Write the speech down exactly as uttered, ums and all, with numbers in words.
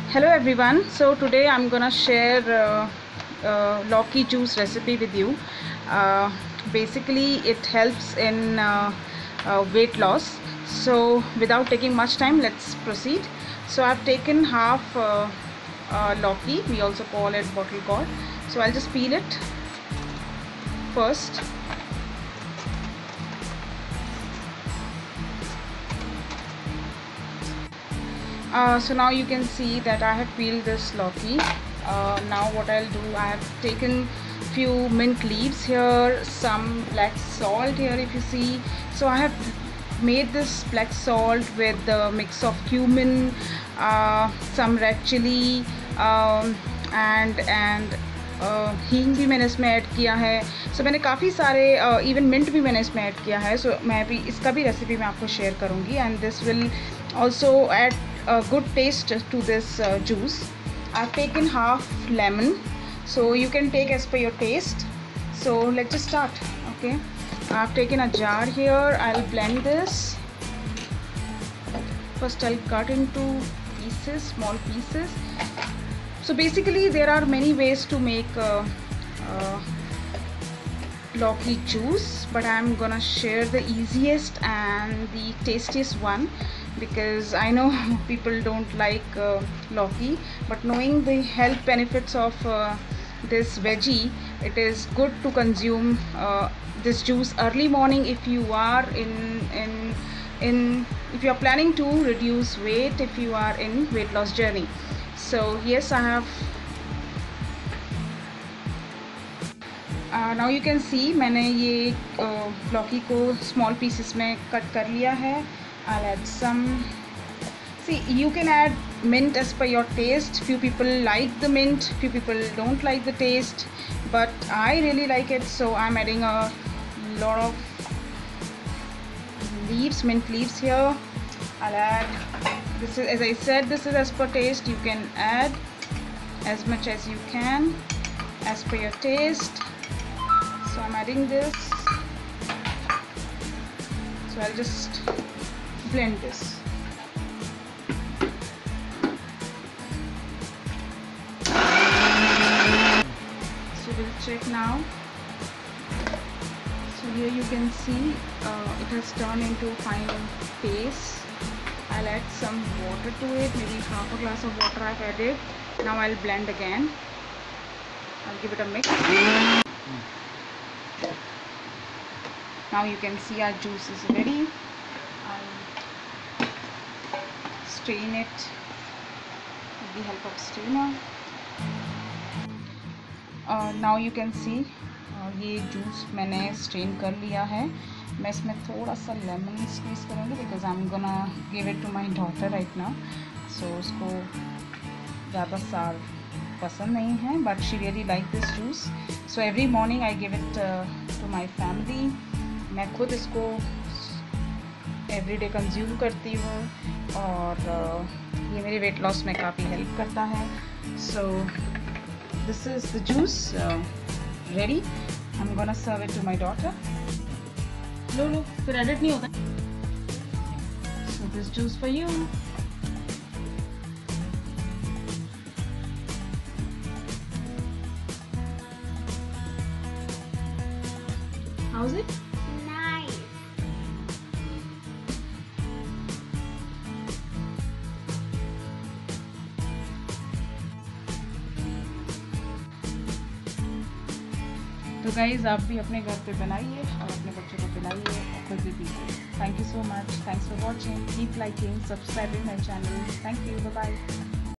Hello everyone. So today I'm gonna share uh, uh, Loki juice recipe with you. Uh, Basically it helps in uh, uh, weight loss. So without taking much time, let's proceed. So I've taken half uh, uh, Loki. We also call it bottle gourd. So I'll just peel it first. Uh, so now you can see that I have peeled this Loki. Uh, now what I'll do, I have taken few mint leaves here, some black salt here if you see. So I have made this black salt with the mix of cumin, uh, some red chili um, and and हींग भी मैंने इसमें add किया है. सो so, मैंने काफ़ी सारे even uh, mint भी मैंने इसमें ऐड किया है. सो so, मैं भी इसका भी रेसिपी मैं आपको शेयर करूँगी and this will also add a good taste to this uh, juice. I've taken half lemon, so you can take as per your taste. So let's just start. Okay, I've taken a jar here. I'll blend this. First I'll cut into pieces, small pieces. So basically there are many ways to make uh, uh, Loki juice, but I'm gonna share the easiest and the tastiest one because I know people don't like uh, Loki, but knowing the health benefits of uh, this veggie, it is good to consume uh, this juice early morning if you are in in in if you are planning to reduce weight, if you are in weight loss journey. So yes, I have now you can see मैंने ये लौकी को small pieces में cut कर लिया है. I'll add some. See, you can add mint as per your taste. Few people like the mint, few people don't like the taste, but I really like it, so I'm adding a lot of leaves, mint leaves here. I'll add, this is, as I said, this is as per taste. You can add as much as you can as per your taste. So I'm adding this. So I'll just blend this. So we'll check now. So here you can see uh, it has turned into a fine paste. I'll add some water to it, maybe half a glass of water I've added. Now I'll blend again. I'll give it a mix. Now you can see our juice is ready. I'll strain it with the help of strainer. Uh, now you can see uh, ये juice मैंने strain कर लिया है. मैं इसमें थोड़ा सा lemon squeeze करूँगी because I am gonna give it to my daughter right now. So उसको ज़्यादा सार पसंद नहीं है, but she really like this juice. So every morning I give it to my family. मैं खुद इसको एवरीडे कंज्यूम करती हूँ और uh, ये मेरे वेट लॉस में काफ़ी हेल्प करता है. So this is the juice ready. I am gonna serve it to my daughter. लो लो फिर एडिट नहीं होता. So this juice for you. How is it? तो गाइज आप भी अपने घर पे बनाइए और अपने बच्चों को पिलाइए और खुद भी पीजिए. Thank you so much. Thanks for watching. Keep liking, subscribing my channel. Thank you. Bye bye.